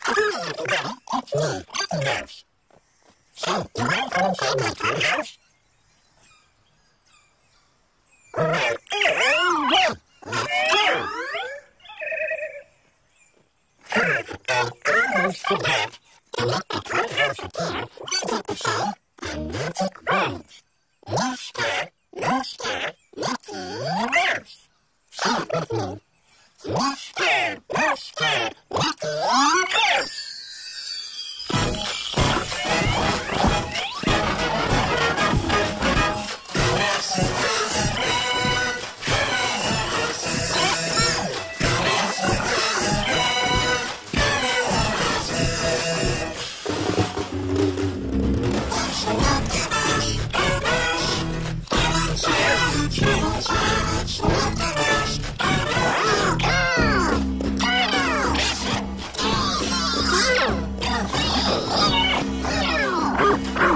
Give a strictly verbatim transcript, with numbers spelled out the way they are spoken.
That's me, Mickey Mouse. So, do you want to come inside my Clubhouse? Alright, alright, let's go! I almost forgot to let the Clubhouse appear right at the same the magic words. No star, no star, Mickey Mouse. Say it with me. No star, no star, Mickey Mouse. Oh,